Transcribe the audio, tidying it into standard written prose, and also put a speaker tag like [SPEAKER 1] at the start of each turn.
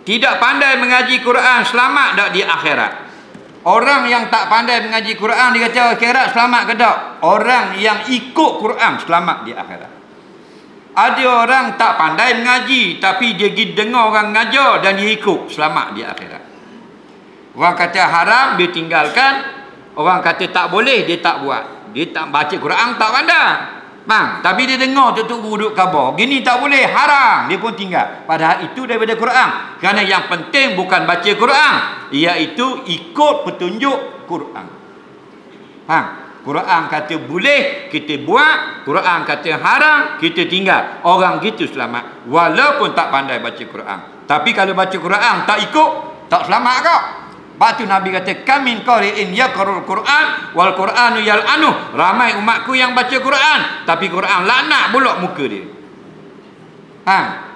[SPEAKER 1] tidak pandai mengaji Quran selamat tak di akhirat? Orang yang tak pandai mengaji Quran dia kata akhirat selamat ke tak? Orang yang ikut Quran selamat di akhirat. Ada orang tak pandai mengaji tapi dia pergi dengar orang mengajar dan dia ikut, selamat di akhirat. Orang kata haram dia tinggalkan, orang kata tak boleh dia tak buat. Dia tak baca Quran tak pandai. Bang, tapi dia dengar tutup duduk khabar. Gini tak boleh, haram. Dia pun tinggal. Padahal itu daripada Quran. Kerana yang penting bukan baca Quran, iaitu ikut petunjuk Quran. Quran kata boleh, kita buat. Quran kata haram, kita tinggal. Orang gitu selamat. Walaupun tak pandai baca Quran. Tapi kalau baca Quran tak ikut, tak selamat kau. Sebab tu Nabi kata, kamin qari'in yaqra'ul Quran wal Qur'anu yal'anu. Ramai umatku yang baca Quran, tapi Quran laknat pula muka dia.